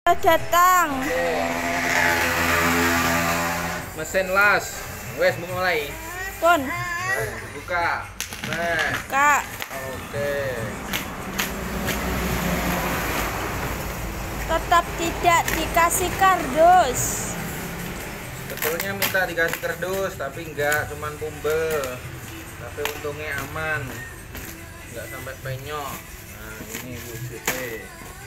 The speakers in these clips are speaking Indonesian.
Datang. Mesin las, wes mulai. Pun. Buka. Nah. Kak. Oke. Tetap tidak dikasih kardus. Sebetulnya minta dikasih kardus, tapi enggak, cuman pumbel. Tapi untungnya aman, enggak sampai penyok. Nah ini wujudnya.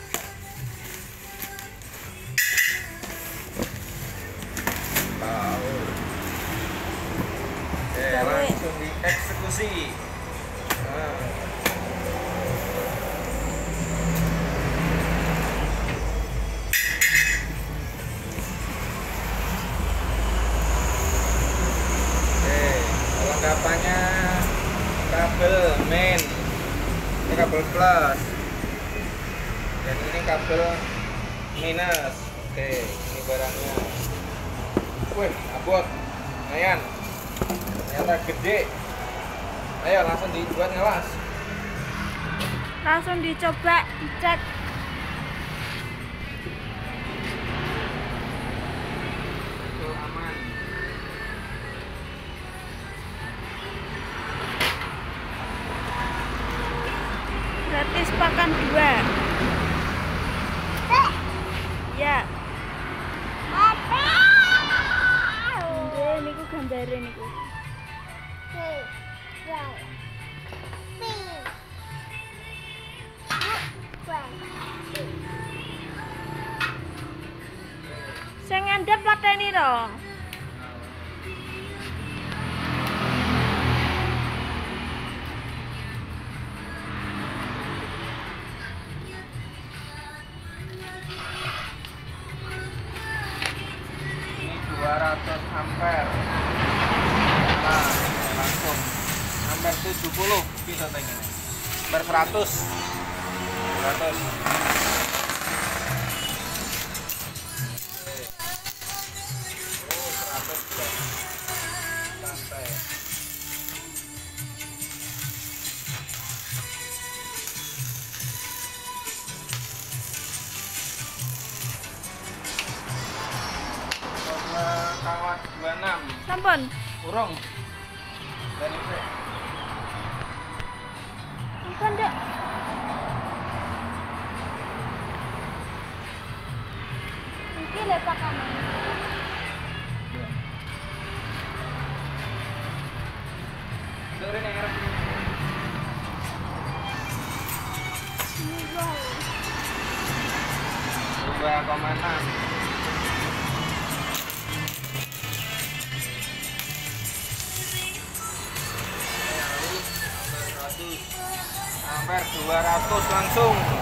Langsung dieksekusi. Perlengkapannya kabel main, ini kabel plus, dan ini kabel minus. Oke, ini barangnya. Wih, abot, lumayan. Ternyata gede. Ayo langsung dibuat ngelas. Langsung dicoba, dicek. Betul aman. Gratis pakan 2. Ya. Niku gambare niku. Sing ngendhep pateni to. Ini 200 ampere. Nah, langsung ampere 70 bisa tengene. Ampere 100. 100. Santai. Kawat 26. Sampun. Urung. Dan itu. Sampun, Dek. Iki lek pakan. Dore ning arep. Ini wae. 2,6. Ampere 200 langsung.